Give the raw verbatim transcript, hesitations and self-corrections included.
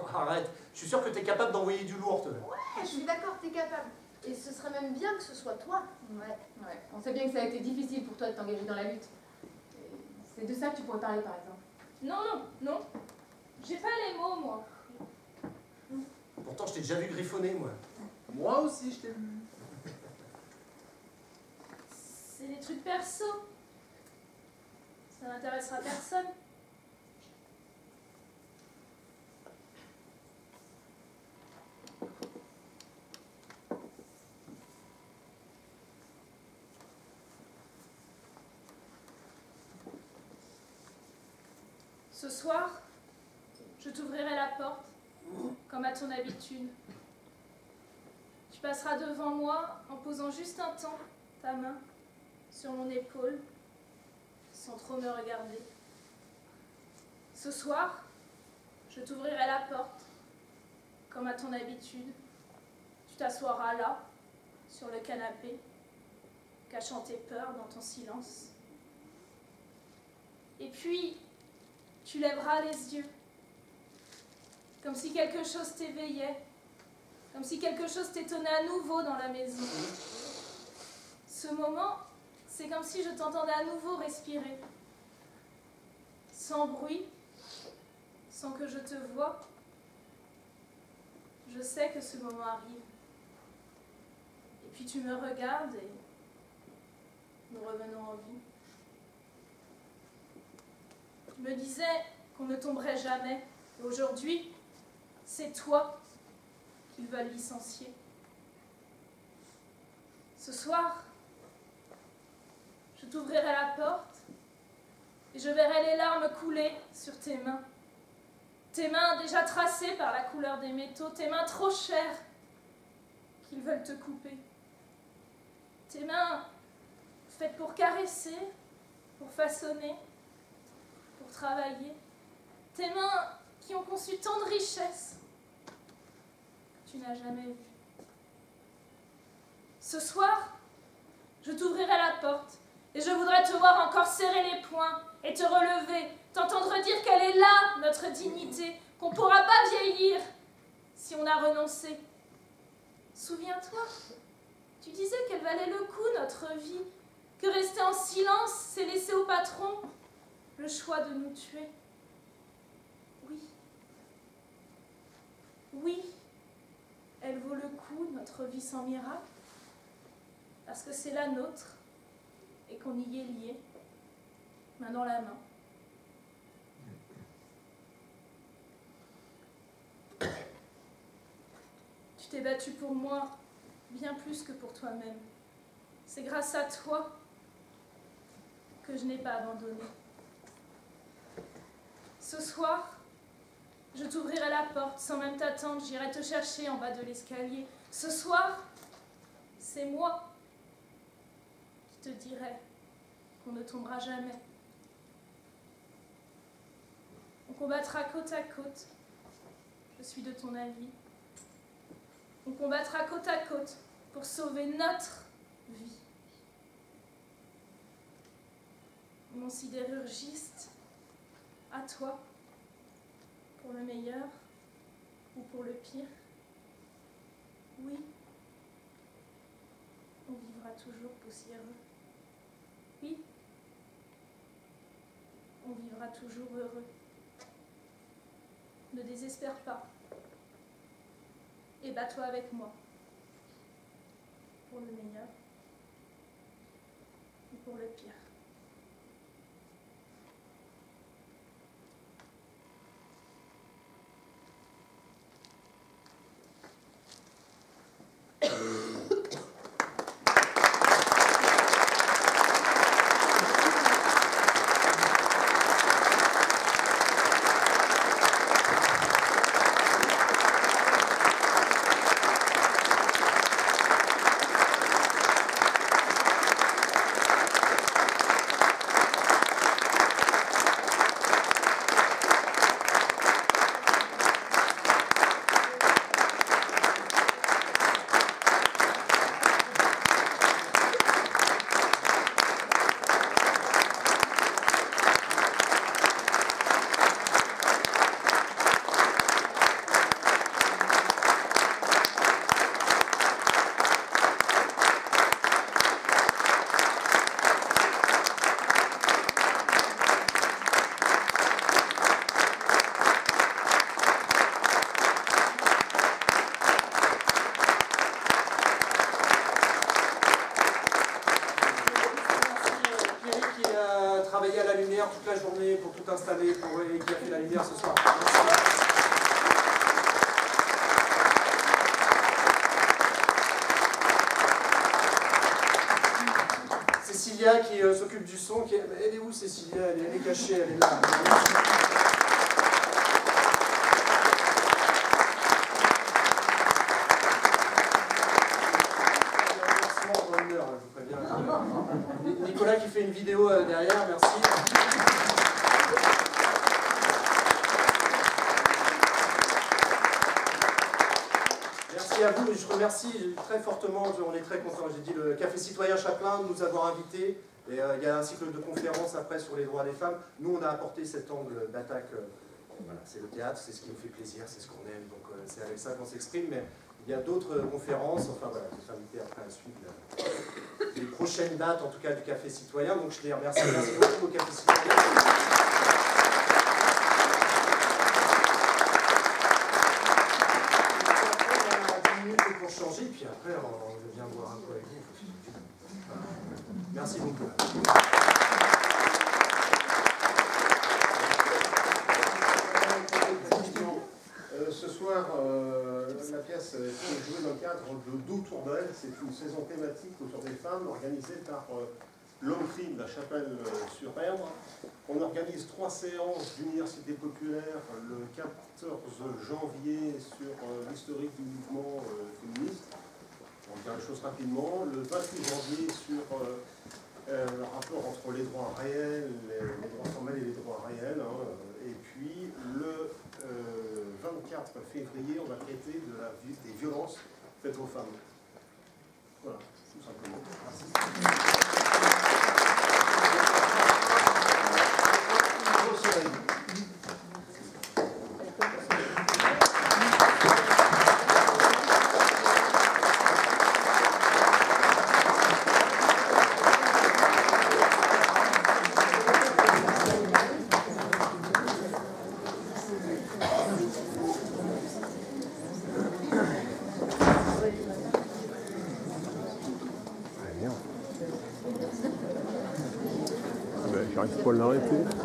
arrête. Je suis sûr que t'es capable d'envoyer du lourd, toi. Ouais, je suis d'accord, t'es capable. Et ce serait même bien que ce soit toi. Ouais, ouais. On sait bien que ça a été difficile pour toi de t'engager dans la lutte. C'est de ça que tu pourrais parler, par exemple. Non, non, non. J'ai pas les mots, moi. Pourtant, je t'ai déjà vu griffonner, moi. Moi aussi, je t'ai vu. C'est des trucs perso. Ça n'intéressera personne. Ce soir, je t'ouvrirai la porte, comme à ton habitude. Tu passeras devant moi en posant juste un temps ta main sur mon épaule, sans trop me regarder. Ce soir, je t'ouvrirai la porte, comme à ton habitude. Tu t'assoiras là, sur le canapé, cachant tes peurs dans ton silence. Et puis, tu lèveras les yeux, comme si quelque chose t'éveillait, comme si quelque chose t'étonnait à nouveau dans la maison. Ce moment, c'est comme si je t'entendais à nouveau respirer, sans bruit, sans que je te voie. Je sais que ce moment arrive. Et puis tu me regardes et nous revenons en vie. Je me disais qu'on ne tomberait jamais. Et aujourd'hui, c'est toi qu'ils veulent licencier. Ce soir, je t'ouvrirai la porte et je verrai les larmes couler sur tes mains. Tes mains déjà tracées par la couleur des métaux, tes mains trop chères qu'ils veulent te couper. Tes mains faites pour caresser, pour façonner, pour travailler. Tes mains qui ont conçu tant de richesses que tu n'as jamais vues. Ce soir, je t'ouvrirai la porte et je voudrais te voir encore serrer les poings et te relever, t'entendre dire qu'elle est là, notre dignité, qu'on ne pourra pas vieillir si on a renoncé. Souviens-toi, tu disais qu'elle valait le coup, notre vie, que rester en silence, c'est laisser au patron le choix de nous tuer. Oui. Oui, elle vaut le coup, notre vie sans miracle, parce que c'est la nôtre et qu'on y est lié, main dans la main. Tu t'es battu pour moi bien plus que pour toi-même. C'est grâce à toi que je n'ai pas abandonné. Ce soir, je t'ouvrirai la porte sans même t'attendre, j'irai te chercher en bas de l'escalier. Ce soir, c'est moi qui te dirai qu'on ne tombera jamais. On combattra côte à côte, je suis de ton avis. On combattra côte à côte pour sauver notre vie. Mon sidérurgiste, à toi, pour le meilleur ou pour le pire. Oui, on vivra toujours poussiéreux. Oui, on vivra toujours heureux. Ne désespère pas. Et bats-toi avec moi. Pour le meilleur ou pour le pire. tout installé pour, et qui a fait la lumière ce soir. Merci. Cécilia qui euh, s'occupe du son, qui est... elle est où Cécilia? Elle est, elle est cachée, elle est là. Nicolas qui fait une vidéo euh, derrière, merci. Merci à vous, je remercie très fortement, on est très contents, j'ai dit le Café Citoyen Chapelain de nous avoir invités, et euh, il y a un cycle de conférences après sur les droits des femmes. Nous on a apporté cet angle d'attaque, euh, voilà, c'est le théâtre, c'est ce qui nous fait plaisir, c'est ce qu'on aime, donc euh, c'est avec ça qu'on s'exprime, mais il y a d'autres conférences, enfin voilà, je vais t'inviter après à suivre la, les prochaines dates, en tout cas du Café Citoyen, donc je les remercie, merci beaucoup au Café Citoyen. Changer, puis après on, on vient voir un peu avec vous. Voilà. Merci beaucoup. Euh, ce soir, euh, la pièce qui est jouée dans le cadre de Doux Tourdelle, c'est une saison thématique autour des femmes organisée par euh, l'Homme Crime de la Chapelle-sur-Erdre. On organise trois séances d'université populaire le quatorze janvier sur euh, l'historique du mouvement euh, féministe. On va dire les choses rapidement. Le vingt-huit janvier sur euh, euh, le rapport entre les droits réels, les, les droits formels et les droits réels. Hein. Et puis le euh, vingt-quatre février, on va traiter de la, des violences faites aux femmes. Voilà, tout simplement. Merci. J'arrive pas à l'arrêter.